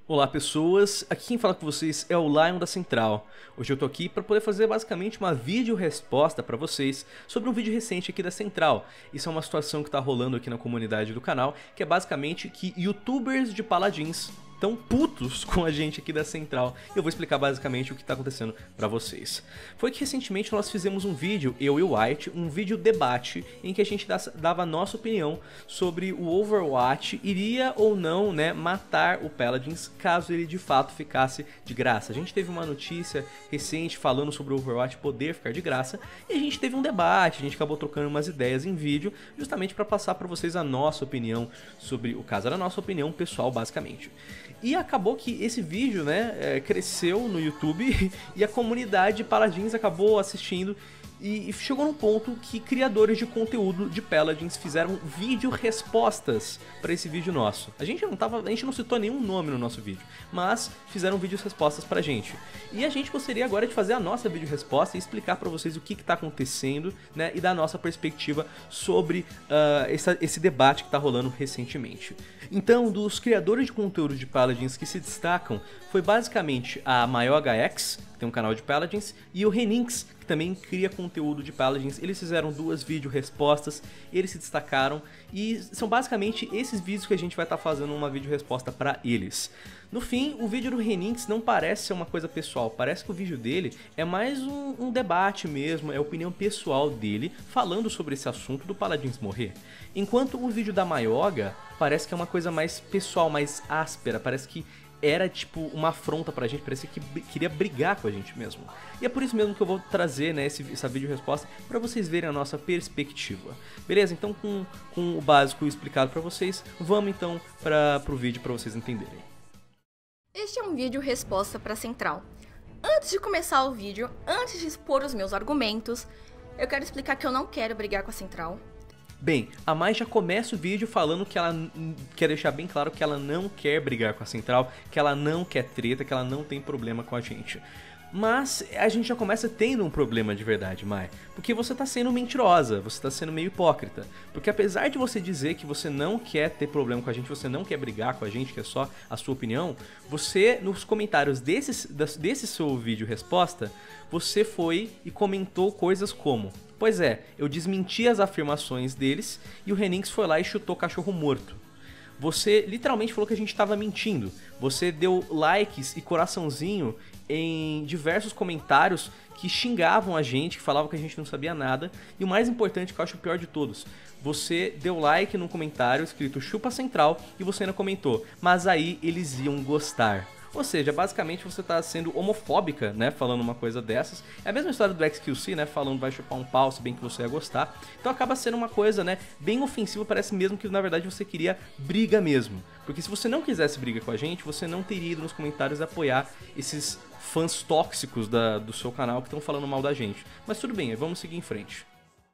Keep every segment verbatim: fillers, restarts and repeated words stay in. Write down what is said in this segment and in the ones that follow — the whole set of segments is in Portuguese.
Olá pessoas, aqui quem fala com vocês é o Lion da Central. Hoje eu tô aqui para poder fazer basicamente uma vídeo resposta para vocês sobre um vídeo recente aqui da Central. Isso é uma situação que tá rolando aqui na comunidade do canal, que é basicamente que youtubers de paladins tão putos com a gente aqui da Central. E eu vou explicar basicamente o que tá acontecendo pra vocês. Foi que recentemente nós fizemos um vídeo, eu e o White, um vídeo debate em que a gente dava a nossa opinião sobre o Overwatch iria ou não, né, matar o Paladins caso ele de fato ficasse de graça. A gente teve uma notícia recente falando sobre o Overwatch poder ficar de graça e a gente teve um debate, a gente acabou trocando umas ideias em vídeo justamente para passar para vocês a nossa opinião sobre o caso, era a nossa opinião pessoal basicamente. E acabou que esse vídeo, né, é, cresceu no YouTube e a comunidade de Paladins acabou assistindo e chegou num ponto que criadores de conteúdo de Paladins fizeram vídeo respostas para esse vídeo nosso. A gente não tava, a gente não citou nenhum nome no nosso vídeo, mas fizeram vídeos respostas pra gente. E a gente gostaria agora de fazer a nossa vídeo resposta e explicar para vocês o que está acontecendo, né, e dar a nossa perspectiva sobre uh, essa, esse debate que está rolando recentemente. Então, dos criadores de conteúdo de Paladins que se destacam, foi basicamente a MaiorHX, que tem um canal de Paladins, e o Renix, que também cria conteúdo de Paladins. Eles fizeram duas vídeo respostas, eles se destacaram, e são basicamente esses vídeos que a gente vai estar tá fazendo uma vídeo resposta para eles. No fim, o vídeo do Renix não parece ser uma coisa pessoal, parece que o vídeo dele é mais um, um debate mesmo, é a opinião pessoal dele, falando sobre esse assunto do Paladins morrer. Enquanto o vídeo da Maioga parece que é uma coisa mais pessoal, mais áspera, parece que era tipo uma afronta pra gente, parecia que queria brigar com a gente mesmo. E é por isso mesmo que eu vou trazer, né, esse, essa vídeo resposta pra vocês verem a nossa perspectiva. Beleza? Então com, com o básico explicado pra vocês, vamos então para pro vídeo pra vocês entenderem. Este é um vídeo resposta pra Central. Antes de começar o vídeo, antes de expor os meus argumentos, eu quero explicar que eu não quero brigar com a Central. Bem, a Mai já começa o vídeo falando que ela quer deixar bem claro que ela não quer brigar com a Central, que ela não quer treta, que ela não tem problema com a gente. Mas a gente já começa tendo um problema de verdade, Mai, porque você tá sendo mentirosa, você tá sendo meio hipócrita. Porque apesar de você dizer que você não quer ter problema com a gente, você não quer brigar com a gente, que é só a sua opinião, você, nos comentários desse, desse seu vídeo resposta, você foi e comentou coisas como: pois é, eu desmenti as afirmações deles e o Renix foi lá e chutou cachorro morto. Você literalmente falou que a gente estava mentindo. Você deu likes e coraçãozinho em diversos comentários que xingavam a gente, que falavam que a gente não sabia nada. E o mais importante, que eu acho o pior de todos, você deu like num comentário escrito chupa Central e você ainda comentou: mas aí eles iam gostar. Ou seja, basicamente você tá sendo homofóbica, né, falando uma coisa dessas. É a mesma história do X Q C, né, falando vai chupar um pau, se bem que você ia gostar. Então acaba sendo uma coisa, né, bem ofensiva, parece mesmo que na verdade você queria briga mesmo. Porque se você não quisesse briga com a gente, você não teria ido nos comentários apoiar esses fãs tóxicos da, do seu canal que estão falando mal da gente. Mas tudo bem, vamos seguir em frente.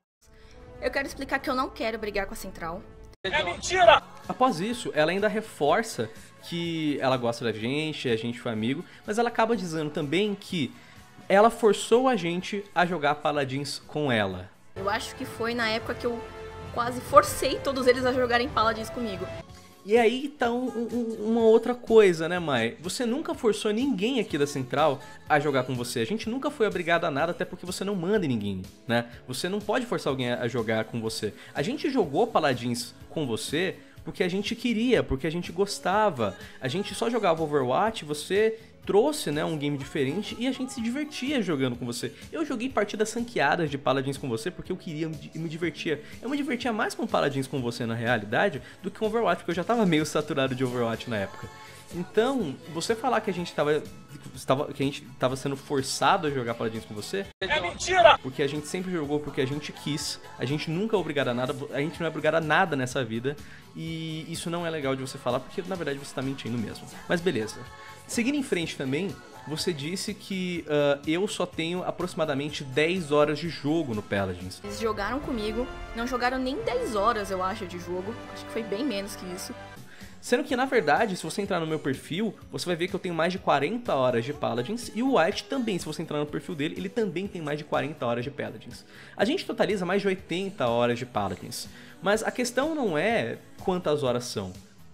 Eu quero explicar que eu não quero brigar com a Central. É mentira! Após isso, ela ainda reforça que ela gosta da gente, a gente foi amigo, mas ela acaba dizendo também que ela forçou a gente a jogar Paladins com ela. Eu acho que foi na época que eu quase forcei todos eles a jogarem Paladins comigo. E aí tá um, um, uma outra coisa, né, Mai? Você nunca forçou ninguém aqui da Central a jogar com você. A gente nunca foi obrigado a nada, até porque você não manda em ninguém, né? Você não pode forçar alguém a jogar com você. A gente jogou Paladins com você porque a gente queria, porque a gente gostava. A gente só jogava Overwatch, você trouxe, né, um game diferente e a gente se divertia jogando com você. Eu joguei partidas ranqueadas de Paladins com você porque eu queria e me divertia. Eu me divertia mais com Paladins com você na realidade do que com Overwatch, porque eu já tava meio saturado de Overwatch na época. Então, você falar que a gente tava, tava, que a gente tava sendo forçado a jogar Paladins com você... É mentira! Porque a gente sempre jogou porque a gente quis, a gente nunca é obrigado a nada, a gente não é obrigado a nada nessa vida, e isso não é legal de você falar, porque na verdade você tá mentindo mesmo. Mas beleza. Seguindo em frente também, você disse que uh, eu só tenho aproximadamente dez horas de jogo no Paladins. Eles jogaram comigo, não jogaram nem dez horas, eu acho, de jogo. Acho que foi bem menos que isso. Sendo que, na verdade, se você entrar no meu perfil, você vai ver que eu tenho mais de quarenta horas de Paladins, e o White também, se você entrar no perfil dele, ele também tem mais de quarenta horas de Paladins. A gente totaliza mais de oitenta horas de Paladins, mas a questão não é quantas horas são.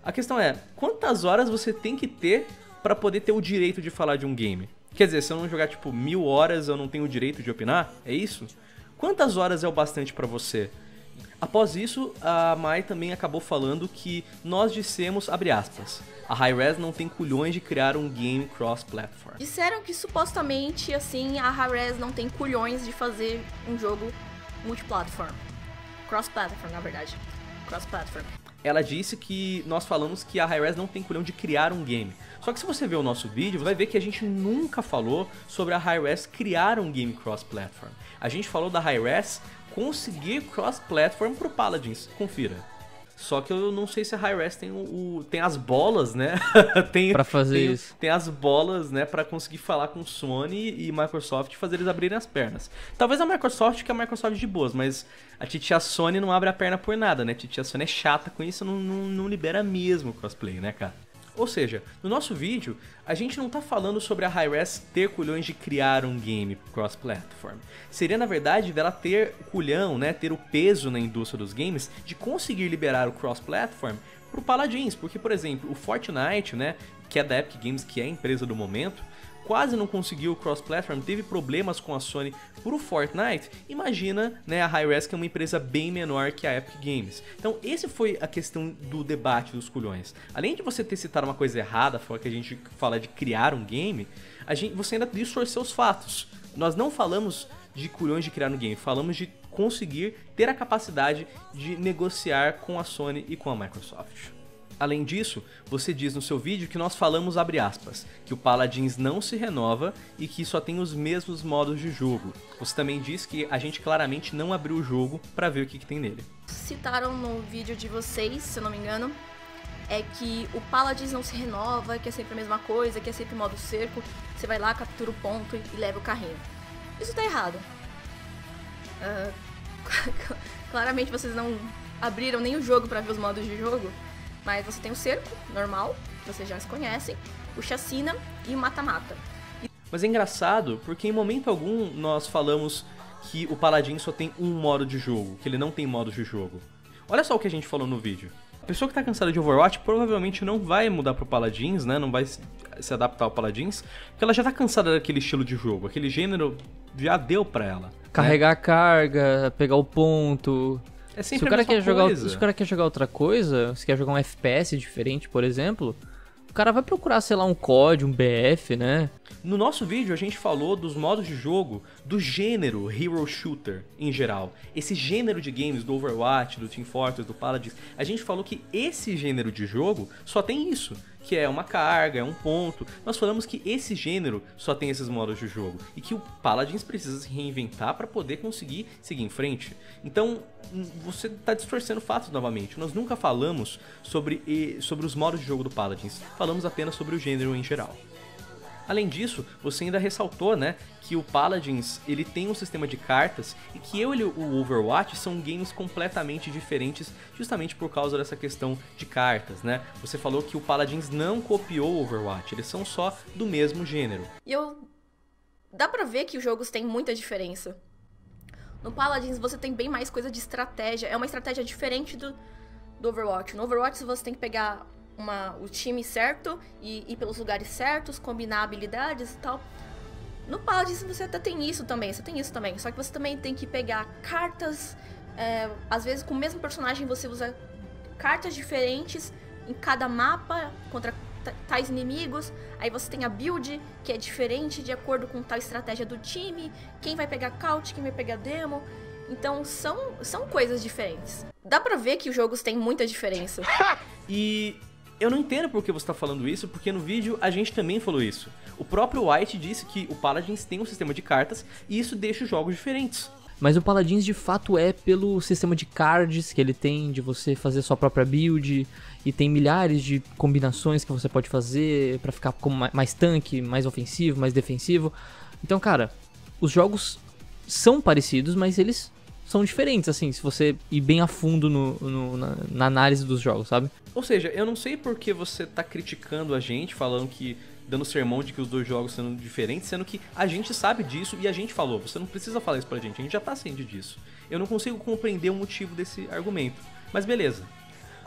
A questão é, quantas horas você tem que ter pra poder ter o direito de falar de um game? Quer dizer, se eu não jogar tipo mil horas, eu não tenho o direito de opinar? É isso? Quantas horas é o bastante pra você? Após isso, a Mai também acabou falando que nós dissemos, abre aspas, a Hi-Rez não tem culhões de criar um game cross-platform. Disseram que supostamente, assim, a Hi-Rez não tem culhões de fazer um jogo multiplatform. Cross-platform, na verdade. Cross-platform. Ela disse que nós falamos que a Hi-Rez não tem culhão de criar um game. Só que se você ver o nosso vídeo, vai ver que a gente nunca falou sobre a Hi-Rez criar um game cross-platform. A gente falou da Hi-Rez conseguir cross-platform pro Paladins. Confira. Só que eu não sei se a Hi-Rez tem, o, o, tem as bolas, né? tem, pra fazer tem, isso. Tem as bolas, né? Pra conseguir falar com Sony e Microsoft e fazer eles abrirem as pernas. Talvez a Microsoft, que é a Microsoft de boas, mas a titia Sony não abre a perna por nada, né? A titia Sony é chata com isso, não, não, não libera mesmo crossplay, né, cara? Ou seja, no nosso vídeo, a gente não tá falando sobre a Hi-Rez ter culhões de criar um game cross-platform. Seria, na verdade, dela ter culhão, né, ter o peso na indústria dos games de conseguir liberar o cross-platform pro Paladins. Porque, por exemplo, o Fortnite, né, que é da Epic Games, que é a empresa do momento, quase não conseguiu o cross-platform, teve problemas com a Sony pro Fortnite. Imagina, né, a Hi-Rez, que é uma empresa bem menor que a Epic Games. Então, esse foi a questão do debate dos culhões. Além de você ter citado uma coisa errada, que a gente fala de criar um game, a gente, você ainda distorceu os fatos. Nós não falamos de culhões de criar um game, falamos de conseguir ter a capacidade de negociar com a Sony e com a Microsoft. Além disso, você diz no seu vídeo que nós falamos, abre aspas, que o Paladins não se renova e que só tem os mesmos modos de jogo. Você também diz que a gente claramente não abriu o jogo para ver o que, que tem nele. Citaram no vídeo de vocês, se eu não me engano, é que o Paladins não se renova, que é sempre a mesma coisa, que é sempre modo cerco, você vai lá, captura o ponto e leva o carrinho. Isso tá errado. Uh, claramente vocês não abriram nem o jogo para ver os modos de jogo. Mas você tem o cerco, normal, que vocês já conhecem, o chacina e o mata-mata. Mas é engraçado porque em momento algum nós falamos que o Paladin só tem um modo de jogo, que ele não tem modos de jogo. Olha só o que a gente falou no vídeo. A pessoa que tá cansada de Overwatch provavelmente não vai mudar pro Paladins, né? Não vai se adaptar ao Paladins, porque ela já tá cansada daquele estilo de jogo, aquele gênero já deu pra ela. Carregar né? a carga, pegar o ponto... É sempre se o cara a mesma quer jogar, coisa. Se o cara quer jogar outra coisa, se quer jogar um F P S diferente, por exemplo, o cara vai procurar, sei lá, um C O D, um B F, né? No nosso vídeo a gente falou dos modos de jogo do gênero Hero Shooter em geral. Esse gênero de games do Overwatch, do Team Fortress, do Paladins, a gente falou que esse gênero de jogo só tem isso, que é uma carga, é um ponto. Nós falamos que esse gênero só tem esses modos de jogo e que o Paladins precisa se reinventar para poder conseguir seguir em frente. Então, você está distorcendo fatos novamente. Nós nunca falamos sobre, sobre os modos de jogo do Paladins, falamos apenas sobre o gênero em geral. Além disso, você ainda ressaltou, né, que o Paladins ele tem um sistema de cartas e que eu e o Overwatch são games completamente diferentes justamente por causa dessa questão de cartas, né? Você falou que o Paladins não copiou o Overwatch, eles são só do mesmo gênero. E eu... dá pra ver que os jogos têm muita diferença. No Paladins você tem bem mais coisa de estratégia, é uma estratégia diferente do, do Overwatch. No Overwatch você tem que pegar Uma, o time certo e ir pelos lugares certos, combinar habilidades e tal. No Paladins você até tem isso também, você tem isso também. Só que você também tem que pegar cartas, é, às vezes com o mesmo personagem você usa cartas diferentes em cada mapa contra tais inimigos. Aí você tem a build, que é diferente de acordo com tal estratégia do time. Quem vai pegar couch, quem vai pegar demo. Então são, são coisas diferentes. Dá pra ver que os jogos têm muita diferença. E... eu não entendo por que você está falando isso, porque no vídeo a gente também falou isso. O próprio White disse que o Paladins tem um sistema de cartas e isso deixa os jogos diferentes. Mas o Paladins de fato é pelo sistema de cards que ele tem, de você fazer sua própria build, e tem milhares de combinações que você pode fazer pra ficar como mais tanque, mais ofensivo, mais defensivo. Então, cara, os jogos são parecidos, mas eles são diferentes, assim, se você ir bem a fundo no, no, na, na análise dos jogos, sabe? Ou seja, eu não sei por que você tá criticando a gente, falando que, dando sermão de que os dois jogos são diferentes, sendo que a gente sabe disso e a gente falou. Você não precisa falar isso pra gente, a gente já tá ciente disso. Eu não consigo compreender o motivo desse argumento, mas beleza.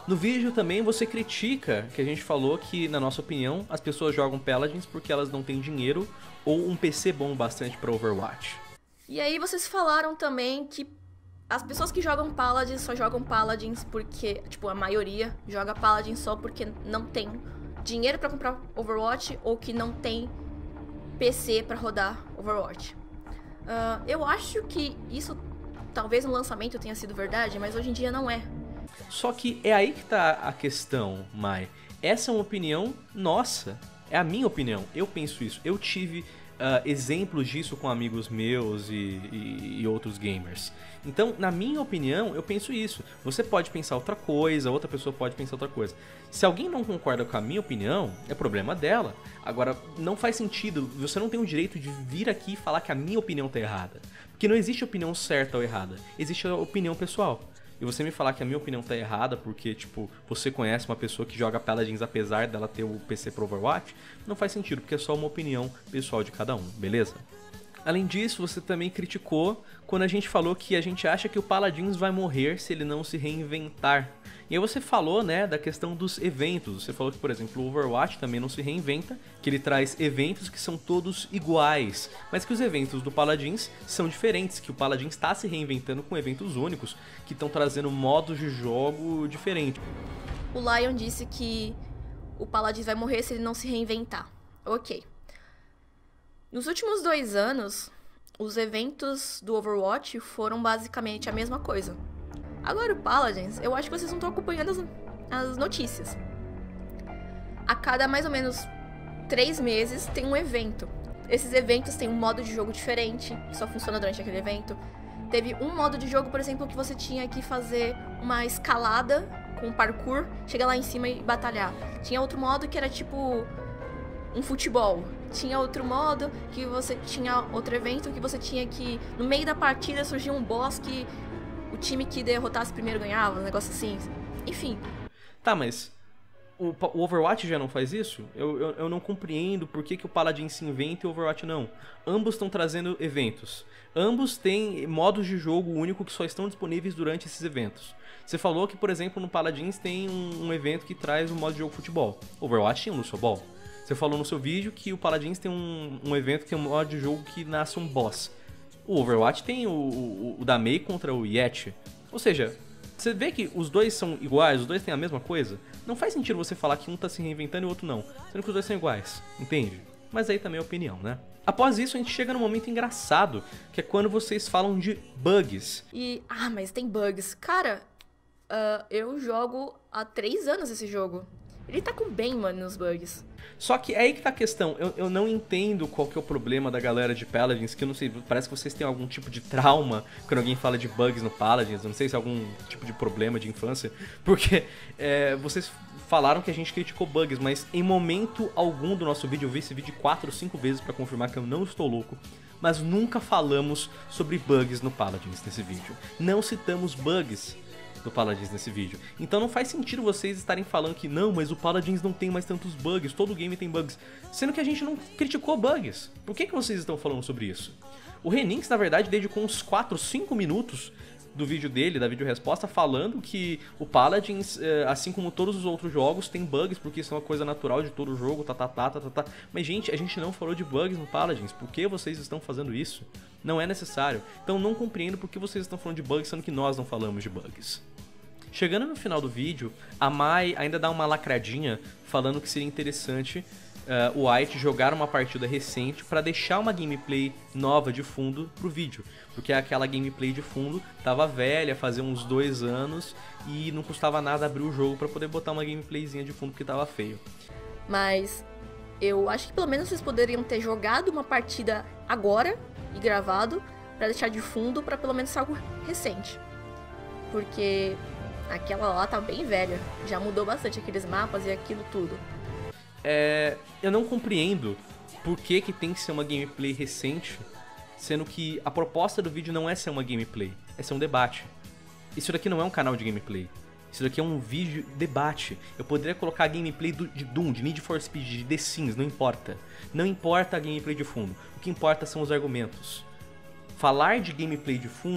No vídeo também você critica que a gente falou que, na nossa opinião, as pessoas jogam Paladins porque elas não têm dinheiro ou um P C bom bastante para Overwatch. E aí vocês falaram também que as pessoas que jogam Paladins só jogam Paladins porque, tipo, a maioria joga Paladins só porque não tem dinheiro pra comprar Overwatch ou que não tem P C pra rodar Overwatch. Uh, eu acho que isso talvez no lançamento tenha sido verdade, mas hoje em dia não é. Só que é aí que tá a questão, Mai. Essa é uma opinião nossa, é a minha opinião, eu penso isso. Eu tive Uh, exemplos disso com amigos meus e, e, e outros gamers. Então, na minha opinião, eu penso isso. Você pode pensar outra coisa, outra pessoa pode pensar outra coisa. Se alguém não concorda com a minha opinião, é problema dela. Agora, não faz sentido, você não tem o direito de vir aqui e falar que a minha opinião tá errada. Porque não existe opinião certa ou errada, existe a opinião pessoal. E você me falar que a minha opinião tá errada porque, tipo, você conhece uma pessoa que joga Paladins apesar dela ter o P C pro Overwatch, não faz sentido, porque é só uma opinião pessoal de cada um, beleza? Além disso, você também criticou quando a gente falou que a gente acha que o Paladins vai morrer se ele não se reinventar. E aí você falou, né, da questão dos eventos. Você falou que, por exemplo, o Overwatch também não se reinventa, que ele traz eventos que são todos iguais, mas que os eventos do Paladins são diferentes, que o Paladins está se reinventando com eventos únicos, que estão trazendo modos de jogo diferentes. O Lion disse que o Paladins vai morrer se ele não se reinventar. Ok. Nos últimos dois anos, os eventos do Overwatch foram basicamente a mesma coisa. Agora o Paladins, eu acho que vocês não estão acompanhando as, as notícias. A cada mais ou menos três meses tem um evento. Esses eventos têm um modo de jogo diferente, que só funciona durante aquele evento. Teve um modo de jogo, por exemplo, que você tinha que fazer uma escalada com parkour, chegar lá em cima e batalhar. Tinha outro modo que era tipo um futebol. Tinha outro modo que você tinha outro evento que você tinha que, no meio da partida, surgia um boss que o time que derrotasse primeiro ganhava, um negócio assim. Enfim. Tá, mas o, o Overwatch já não faz isso? Eu, eu, eu não compreendo por que, que o Paladin se inventa e o Overwatch não. Ambos estão trazendo eventos. Ambos têm modos de jogo único que só estão disponíveis durante esses eventos. Você falou que, por exemplo, no Paladins tem um, um evento que traz o modo de jogo futebol. O Overwatch tem um Lucio Ball. Você falou no seu vídeo que o Paladins tem um, um evento que é um modo de jogo que nasce um boss. O Overwatch tem o, o, o da Mei contra o Yeti. Ou seja, você vê que os dois são iguais, os dois têm a mesma coisa. Não faz sentido você falar que um tá se reinventando e o outro não, sendo que os dois são iguais, entende? Mas aí também é opinião, né? Após isso, a gente chega num momento engraçado, que é quando vocês falam de bugs. E, ah, mas tem bugs. Cara, uh, eu jogo há três anos esse jogo. Ele tá com bem, mano, nos bugs. Só que é aí que tá a questão, eu, eu não entendo qual que é o problema da galera de Paladins, que eu não sei, parece que vocês têm algum tipo de trauma quando alguém fala de bugs no Paladins, eu não sei se é algum tipo de problema de infância, porque é, vocês falaram que a gente criticou bugs, mas em momento algum do nosso vídeo, eu vi esse vídeo quatro, cinco vezes pra confirmar que eu não estou louco, mas nunca falamos sobre bugs no Paladins nesse vídeo, não citamos bugs do Paladins nesse vídeo. Então não faz sentido vocês estarem falando que não, mas o Paladins não tem mais tantos bugs, todo game tem bugs, sendo que a gente não criticou bugs. Por que que vocês estão falando sobre isso? O Renix, na verdade, dedicou uns quatro, cinco minutos do vídeo dele, da vídeo resposta, falando que o Paladins, assim como todos os outros jogos, tem bugs, porque isso é uma coisa natural de todo jogo, tá, tá, tá, tá, tá, tá. Mas, gente, a gente não falou de bugs no Paladins. Por que vocês estão fazendo isso? Não é necessário. Então não compreendo por que vocês estão falando de bugs, sendo que nós não falamos de bugs. Chegando no final do vídeo, a Mai ainda dá uma lacradinha falando que seria interessante uh, o White jogar uma partida recente para deixar uma gameplay nova de fundo pro vídeo. Porque aquela gameplay de fundo tava velha, fazia uns dois anos e não custava nada abrir o jogo para poder botar uma gameplayzinha de fundo porque tava feio. Mas eu acho que pelo menos vocês poderiam ter jogado uma partida agora e gravado para deixar de fundo para pelo menos ser algo recente. Porque aquela lá tá bem velha, já mudou bastante aqueles mapas e aquilo tudo. É, eu não compreendo por que que tem que ser uma gameplay recente, sendo que a proposta do vídeo não é ser uma gameplay, é ser um debate. Isso daqui não é um canal de gameplay, isso daqui é um vídeo debate. Eu poderia colocar a gameplay do, de Doom, de Need for Speed, de The Sims, não importa. Não importa a gameplay de fundo, o que importa são os argumentos. Falar de gameplay de fundo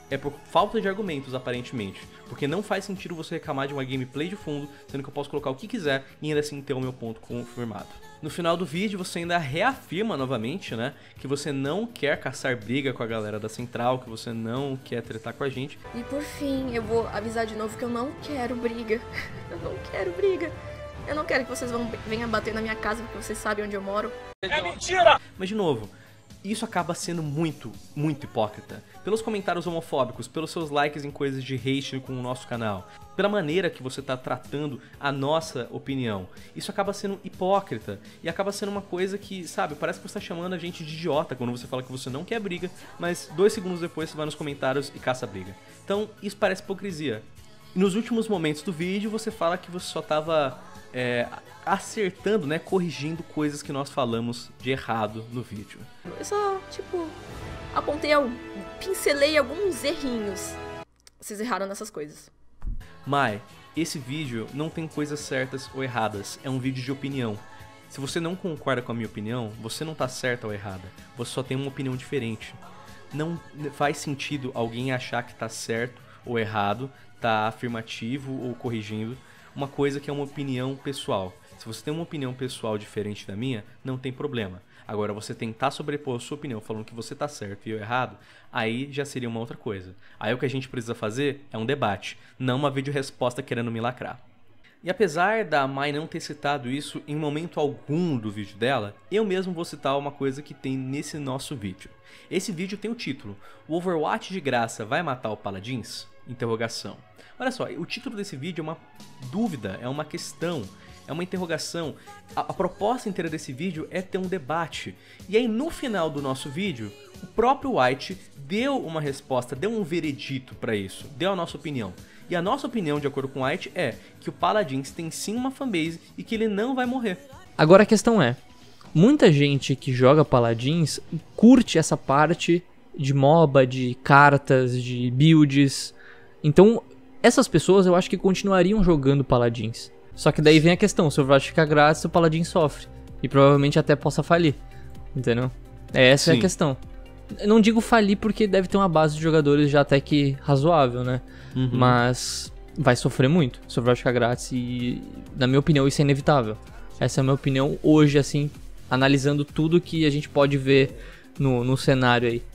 é por falta de argumentos, aparentemente. Porque não faz sentido você reclamar de uma gameplay de fundo, sendo que eu posso colocar o que quiser e ainda assim ter o meu ponto confirmado. No final do vídeo você ainda reafirma novamente, né, que você não quer caçar briga com a galera da Central, que você não quer tretar com a gente. E por fim, eu vou avisar de novo que eu não quero briga. Eu não quero briga. Eu não quero que vocês vão, venham bater na minha casa porque vocês sabem onde eu moro. É mentira! Mas de novo, isso acaba sendo muito, muito hipócrita. Pelos comentários homofóbicos, pelos seus likes em coisas de hate com o nosso canal, pela maneira que você está tratando a nossa opinião. Isso acaba sendo hipócrita e acaba sendo uma coisa que, sabe, parece que você está chamando a gente de idiota quando você fala que você não quer briga, mas dois segundos depois você vai nos comentários e caça briga. Então, isso parece hipocrisia. E nos últimos momentos do vídeo você fala que você só estava é, acertando, né, corrigindo coisas que nós falamos de errado no vídeo. Eu só, tipo, apontei, eu pincelei alguns errinhos. Vocês erraram nessas coisas. Mai, esse vídeo não tem coisas certas ou erradas, é um vídeo de opinião. Se você não concorda com a minha opinião, você não tá certa ou errada, você só tem uma opinião diferente. Não faz sentido alguém achar que tá certo ou errado, tá afirmativo ou corrigindo uma coisa que é uma opinião pessoal. Se você tem uma opinião pessoal diferente da minha, não tem problema. Agora, você tentar sobrepor a sua opinião falando que você tá certo e eu errado, aí já seria uma outra coisa. Aí o que a gente precisa fazer é um debate, não uma vídeo-resposta querendo me lacrar. E apesar da Mai não ter citado isso em momento algum do vídeo dela, eu mesmo vou citar uma coisa que tem nesse nosso vídeo. Esse vídeo tem o título: O Overwatch de graça vai matar o Paladins? Interrogação. Olha só, o título desse vídeo é uma dúvida, é uma questão, é uma interrogação. A, a proposta inteira desse vídeo é ter um debate. E aí no final do nosso vídeo, o próprio White deu uma resposta, deu um veredito pra isso, deu a nossa opinião. E a nossa opinião, de acordo com o White, é que o Paladins tem sim uma fanbase e que ele não vai morrer. Agora a questão é, muita gente que joga Paladins curte essa parte de MOBA, de cartas, de builds. Então, essas pessoas eu acho que continuariam jogando Paladins. Só que daí vem a questão, se o Overwatch ficar grátis, o Paladin sofre. E provavelmente até possa falir, entendeu? Essa Sim. é a questão. Eu não digo falir porque deve ter uma base de jogadores já até que razoável, né? Uhum. Mas vai sofrer muito se o Overwatch ficar grátis e, na minha opinião, isso é inevitável. Essa é a minha opinião hoje, assim, analisando tudo que a gente pode ver no, no cenário aí.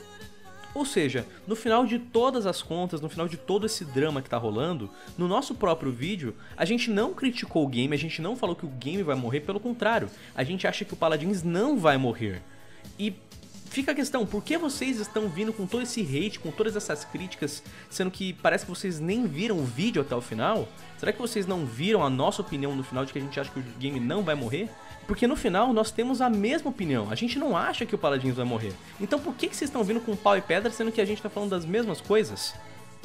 Ou seja, no final de todas as contas, no final de todo esse drama que tá rolando, no nosso próprio vídeo, a gente não criticou o game, a gente não falou que o game vai morrer, pelo contrário, a gente acha que o Paladins não vai morrer. E fica a questão, por que vocês estão vindo com todo esse hate, com todas essas críticas, sendo que parece que vocês nem viram o vídeo até o final? Será que vocês não viram a nossa opinião no final de que a gente acha que o game não vai morrer? Porque no final nós temos a mesma opinião, a gente não acha que o Paladins vai morrer. Então por que, que vocês estão vindo com pau e pedra sendo que a gente tá falando das mesmas coisas?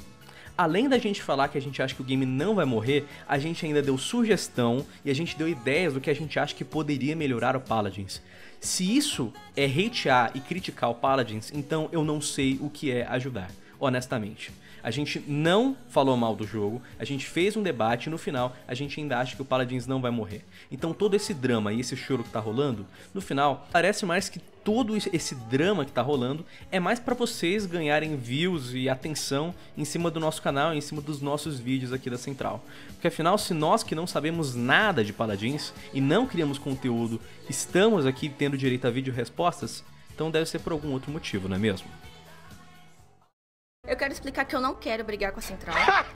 Além da gente falar que a gente acha que o game não vai morrer, a gente ainda deu sugestão e a gente deu ideias do que a gente acha que poderia melhorar o Paladins. Se isso é hatear e criticar o Paladins, então eu não sei o que é ajudar, honestamente. A gente não falou mal do jogo, a gente fez um debate e no final a gente ainda acha que o Paladins não vai morrer. Então todo esse drama e esse choro que tá rolando, no final, parece mais que todo esse drama que tá rolando é mais pra vocês ganharem views e atenção em cima do nosso canal, em cima dos nossos vídeos aqui da Central. Porque afinal, se nós que não sabemos nada de Paladins e não criamos conteúdo, estamos aqui tendo direito a vídeo respostas, então deve ser por algum outro motivo, não é mesmo? Eu quero explicar que eu não quero brigar com a Central.